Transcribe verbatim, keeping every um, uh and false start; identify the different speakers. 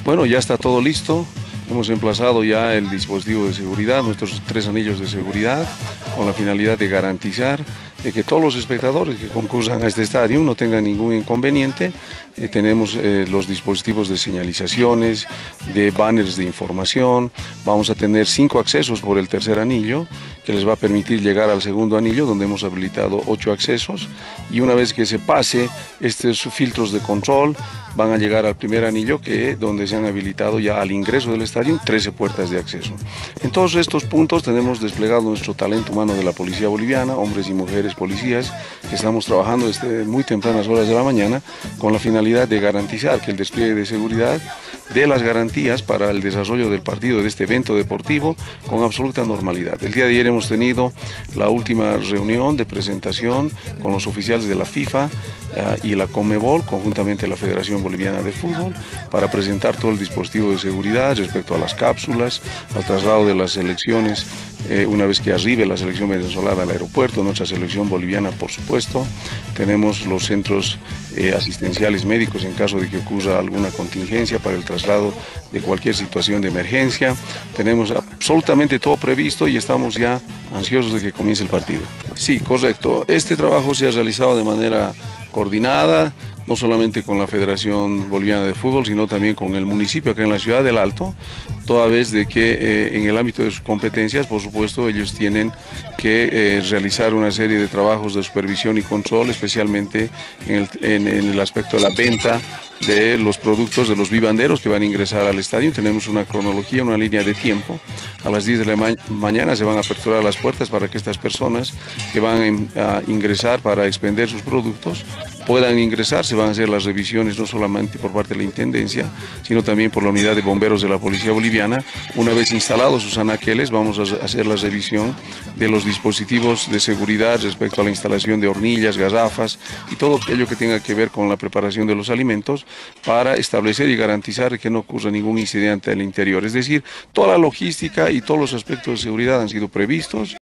Speaker 1: Bueno, ya está todo listo. Hemos emplazado ya el dispositivo de seguridad, nuestros tres anillos de seguridad, con la finalidad de garantizar de que todos los espectadores que concursan a este estadio no tengan ningún inconveniente. Eh, tenemos eh, los dispositivos de señalizaciones, de banners de información. Vamos a tener cinco accesos por el tercer anillo, que les va a permitir llegar al segundo anillo, donde hemos habilitado ocho accesos. Y una vez que se pase estos filtros de control, van a llegar al primer anillo, que donde se han habilitado ya al ingreso del estadio trece puertas de acceso. En todos estos puntos tenemos desplegado nuestro talento humano de la policía boliviana, hombres y mujeres policías, que estamos trabajando desde muy tempranas horas de la mañana con la finalidad de garantizar que el despliegue de seguridad dé las garantías para el desarrollo del partido, de este evento deportivo, con absoluta normalidad. El día de ayer hemos tenido la última reunión de presentación con los oficiales de la FIFA uh, y la Conmebol, conjuntamente la Federación Boliviana de Fútbol, para presentar todo el dispositivo de seguridad respecto a las cápsulas, al traslado de las selecciones, eh, una vez que arribe la selección venezolana al aeropuerto, nuestra selección boliviana, por supuesto. Tenemos los centros eh, asistenciales médicos en caso de que ocurra alguna contingencia para el traslado de cualquier situación de emergencia. Tenemos absolutamente todo previsto y estamos ya ansiosos de que comience el partido. Sí, correcto. Este trabajo se ha realizado de manera coordinada, no solamente con la Federación Boliviana de Fútbol, sino también con el municipio acá en la ciudad del Alto, toda vez de que eh, en el ámbito de sus competencias, por supuesto, ellos tienen que eh, realizar una serie de trabajos de supervisión y control, especialmente en el, en, en el aspecto de la venta de los productos de los vivanderos que van a ingresar al estadio. Tenemos una cronología, una línea de tiempo. A las diez de la ma mañana se van a aperturar las puertas para que estas personas que van a ingresar para expender sus productos puedan ingresar. Se van a hacer las revisiones no solamente por parte de la Intendencia, sino también por la unidad de bomberos de la Policía Boliviana. Una vez instalados sus anaqueles, vamos a hacer la revisión de los dispositivos de seguridad respecto a la instalación de hornillas, garrafas y todo aquello que tenga que ver con la preparación de los alimentos, para establecer y garantizar que no ocurra ningún incidente al interior. Es decir, toda la logística y todos los aspectos de seguridad han sido previstos.